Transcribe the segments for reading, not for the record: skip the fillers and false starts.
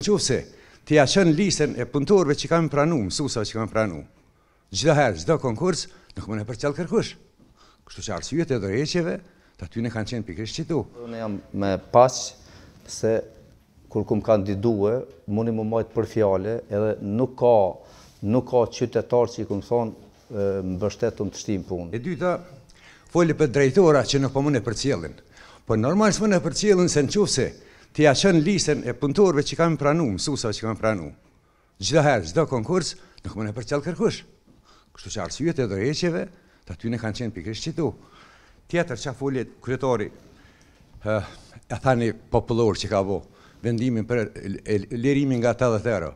qofse të ja qënë listën e punëtorëve që kam pranu, mësusave që kam pranu. Çdo herë, çdo konkurs, nuk më në përcjell kërkush. Kështu që arsyet e dorëheqjeve, të aty ne kanë qenë pikërisht qitu. Unë jam me pas se kur kum kandidue, mundi më majtë për fjale, edhe nuk ka qytetar që i kum thonë mbështetëm të shtim punë. E dyta, foli për drejtora që nuk po më në përcjellin. Po normal s'më në përcjellin se në qofse të ja qënë listën e punëtorëve që kam pranu, mësusave që kam pranu. Çdo herë, çdo konkurs, nuk më në përcjell kërkush. Kështu që arsyet e dorëheqjeve, të aty ne kanë qenë pikërisht qitu. Tjetër që foli kryetari, e thani popullor që ka bo, vendimin për lirimin nga 80 euro.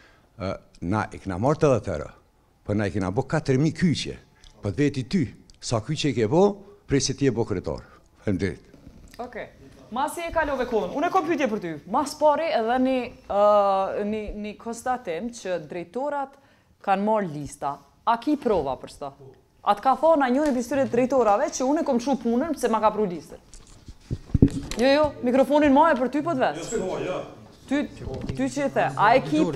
Na i kena marrë 80 euro, për na i kena bo 4.000 kyqe. Për veti ty, sa kyqe i ke bo, prej se ti e bo kryetar. Faleminderit. Okej. Masi e kalove kohën, unë e kom pyetje për ty. Mas pari edhe një konstatim që drejtorat kanë marrë lista. A ki prova për sta? A të ka thonë a njëri pistyre drejtorave që unë e kom shu punën se ma ka pru listën? Jo, mikrofonin ma e për ty po të vetë. Ty që i the, a e ki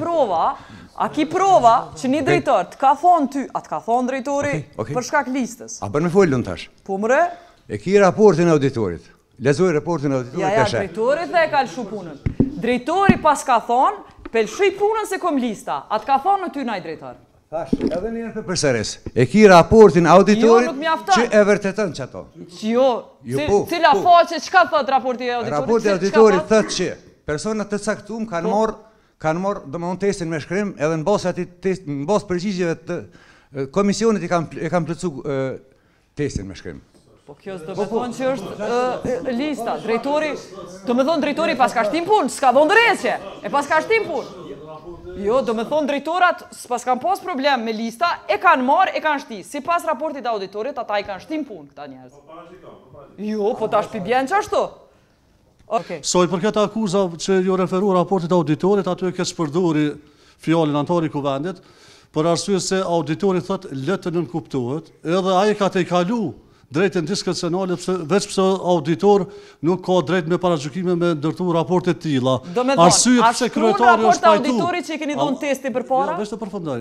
prova që një drejtor të ka thonë ty, a të ka thonë drejtori për shkak listës? A bërë me folë në tash? Po mëre? E ki raportin e auditorit. Lezoj raportin e auditorit. Ja, drejtorit dhe e ka lëshu punën. Drejtori pas ka thonë, pelshuj punën se kom lista. A të ka thonë në ty naj drejtor? Thash, edhe njërë për përsëres. E ki raportin auditorit që e vërtetën që ato. Jo, cila faqe, qka thot raporti e auditorit? Raporti e auditorit thot që personat të caktum kanë marrë domethënë testin me shkrim edhe në bazë përgjigjeve të komisionit e kanë plotsu testin me shkrim. Po kjo do me thonë që është lista. Do me thonë drejtori pas ka shtim punë, s'ka do ndërheqje, e pas ka shtim punë. Jo, do me thonë drejtorat, pas kanë pas problem me lista, e kanë marrë, e kanë shti. Si pas raportit auditorit, ata i kanë shtim punë, këta njerëz. Jo, po ta shpibjen që ashtu. Soj, për këtë akuza që ju referu raportit auditorit, aty e ke shpërduri fjallin antari kuvendit, për arsye se auditorit thot letë nënkuptohet, edhe aje ka të i kalu drejtën diskrecionale, veç pëse auditor nuk ka drejt me paragjykime me ndërtu raportet tila. Do me thonë, a shkruan raport auditorit që i keni dhënë testi për para? Veç të përfundoj,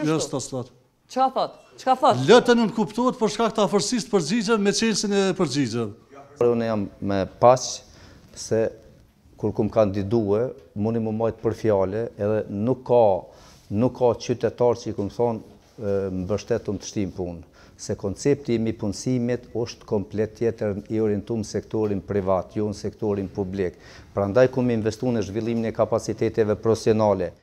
Qa thot? Letën nënkuptohet për shkak të afërsisë përgjigje me qelsin e përgjigje. Unë jam me pas se kur kum kandidue, mundi më majtë për fjale, edhe nuk ka qytetar që i kum thonë mbështetëm të shtim punë. Se koncepti i punësimit është komplet tjetër i orientuar në sektorin privat, jo në sektorin publik. Prandaj kum investu në zhvillimin e kapaciteteve profesionale.